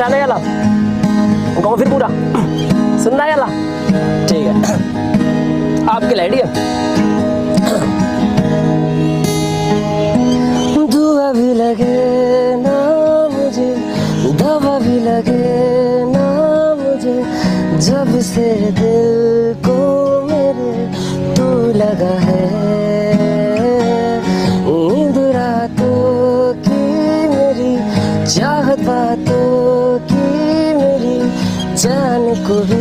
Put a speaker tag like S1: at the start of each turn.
S1: अच्छा नहीं आला गाँव फिर पूरा सुनना है आला ठीक है आपकी लाइट है दुआ भी लगे ना मुझे दवा भी लगे ना मुझे जब से दिल को मेरे तू लगा है नींद रातों की मेरी चाहत बातों की मेरी जान को भी